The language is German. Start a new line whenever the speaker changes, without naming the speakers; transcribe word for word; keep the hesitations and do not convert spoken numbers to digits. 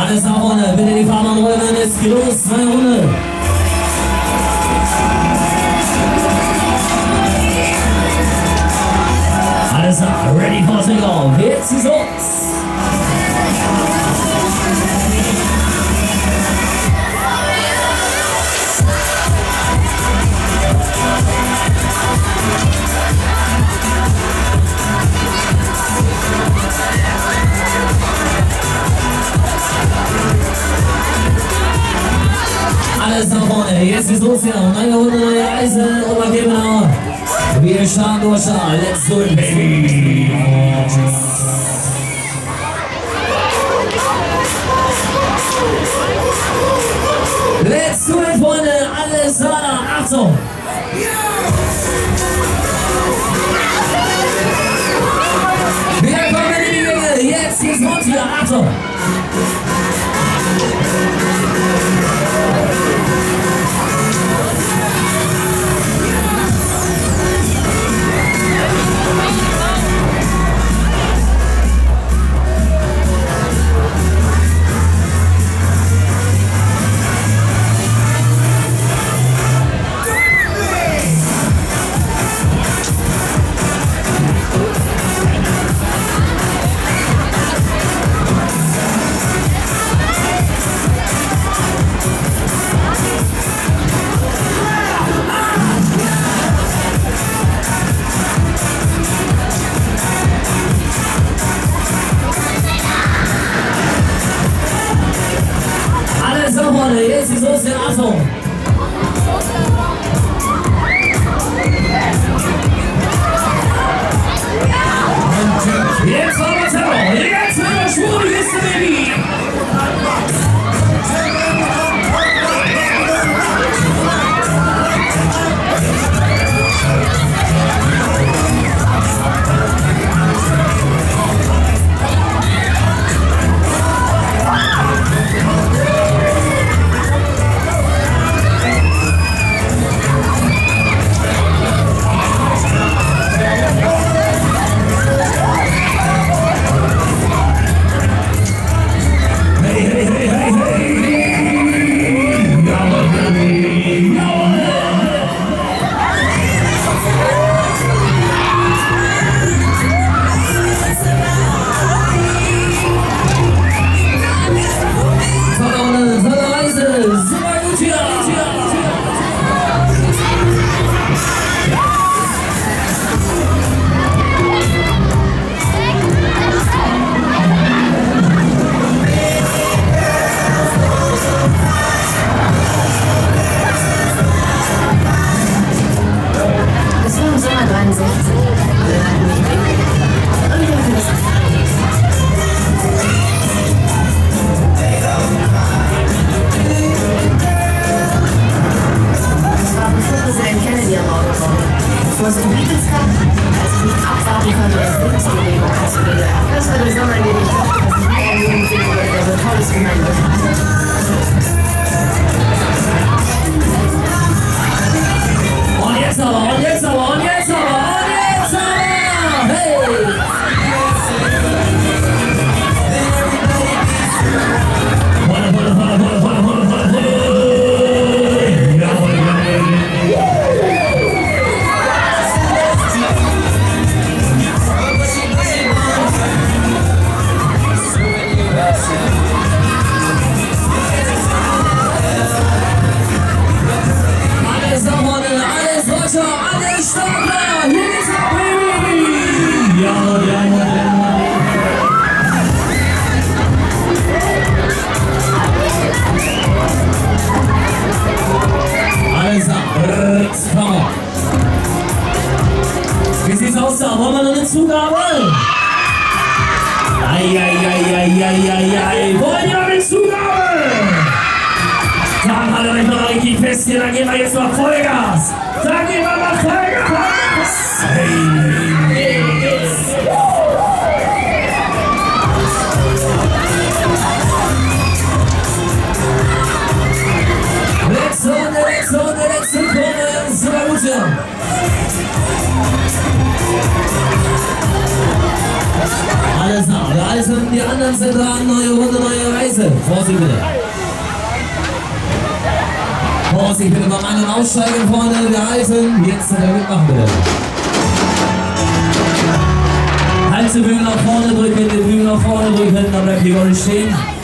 Alles nach vorne, bitte die Fahrbahn räumen, es geht los, zwei Runde. Alles nach, ready for take-off, jetzt ist los. Alles nach vorne, jetzt ist los hier, neue Runde, neue Reise und mal geben wir. Wir starten durch, let's do it, baby! Let's do it, Freunde, alles da, Achtung! Wir kommen in die Länge, jetzt geht's los wieder, Achtung! Jetzt ist los, Achtung! Jetzt haben wir Terror! Jetzt mit der Schwurbelliste, Baby!
Was du bietest, als ich nicht abwarten konnte, erst Lebensbewegung anzugehen. Das war der Sommer, in dem ich dachte, dass ich nie ein Leben sehen würde, der so tolles gemeint wird.
Und jetzt aber, und jetzt aber, und jetzt aber, und jetzt aber! Hey! Volle, volle, volle, volle, volle, volle, volle, volle! Wie sieht's aus da? Wollen wir noch eine Zugabe? Eieieiei, wollen wir eine Zugabe? Dann haltet euch mal richtig fest hier, dann geben wir jetzt mal Vollgas. Dann geben wir mal Vollgas. Hey, hey, hey. Letzte Runde, letzte Runde, letzte Runde, super gut. Alles nach, alles hinten, die anderen sind dran, neue Runde, neue Reise. Vorsicht bitte. Vorsicht bitte, beim Ein- und Aussteigen, Freunde, wir halten. Jetzt äh, mitmachen bitte. Halsebügel nach vorne drücken, die Bügel nach vorne drücken, dann bleibt die Gold stehen.